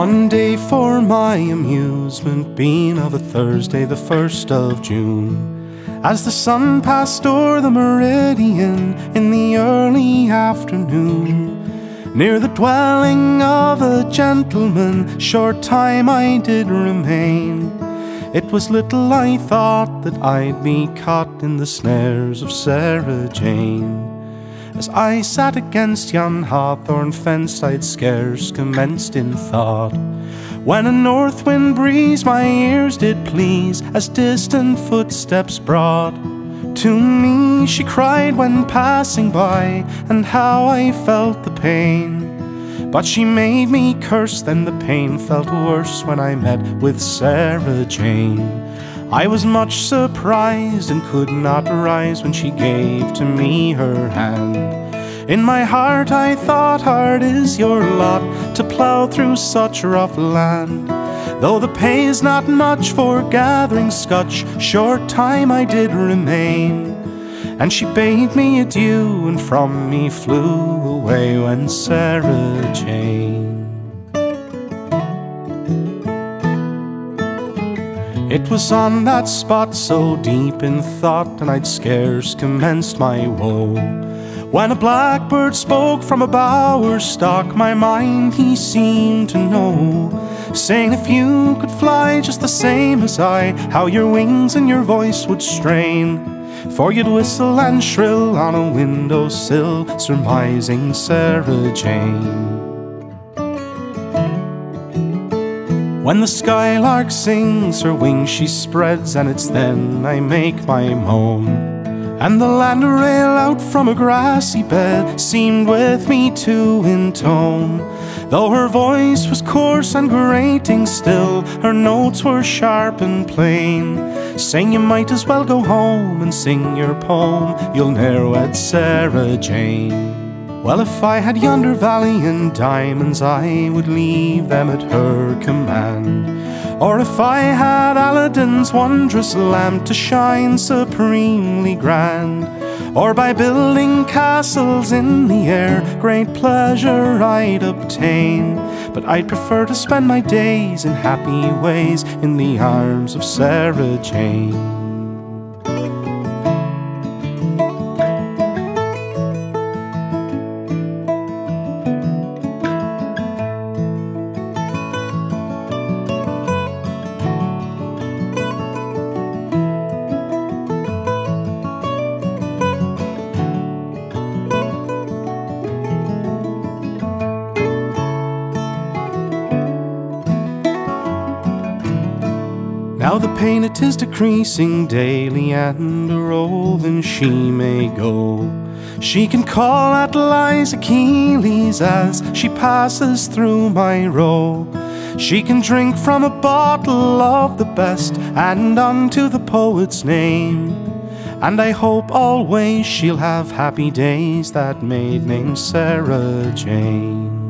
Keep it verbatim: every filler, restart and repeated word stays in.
One day for my amusement, being of a Thursday, the first of June, as the sun passed o'er the meridian in the early afternoon, near the dwelling of a gentleman, short time I did remain. It was little I thought that I'd be caught in the snares of Sarah Jane. As I sat against yon hawthorn fence, I'd scarce commenced in thought, when a north wind breeze my ears did please, as distant footsteps brought. To me she cried when passing by, and how I felt the pain. But she made me curse, then the pain felt worse when I met with Sarah Jane. I was much surprised and could not rise when she gave to me her hand. In my heart I thought, hard is your lot to plough through such rough land. Though the pay's not much for gathering scotch, short time I did remain. And she bade me adieu, and from me flew away when Sarah Jane. It was on that spot, so deep in thought, and I'd scarce commenced my woe, when a blackbird spoke from a bower stalk. My mind he seemed to know, saying, if you could fly just the same as I, how your wings and your voice would strain. For you'd whistle and shrill on a windowsill, surmising Sarah Jane. When the skylark sings, her wings she spreads, and it's then I make my moan. And the landrail out from a grassy bed seemed with me to intone. Though her voice was coarse and grating still, her notes were sharp and plain, saying you might as well go home and sing your poem, you'll ne'er wed Sarah Jane. Well, if I had yonder valley in diamonds, I would leave them at her command. Or if I had Aladdin's wondrous lamp to shine supremely grand, or by building castles in the air, great pleasure I'd obtain. But I'd prefer to spend my days in happy ways in the arms of Sarah Jane. Now the pain it is decreasing daily, and a roving she may go. She can call at Liza Keeley's as she passes through my row. She can drink from a bottle of the best, and unto the poet's name. And I hope always she'll have happy days, that maid named Sarah Jane.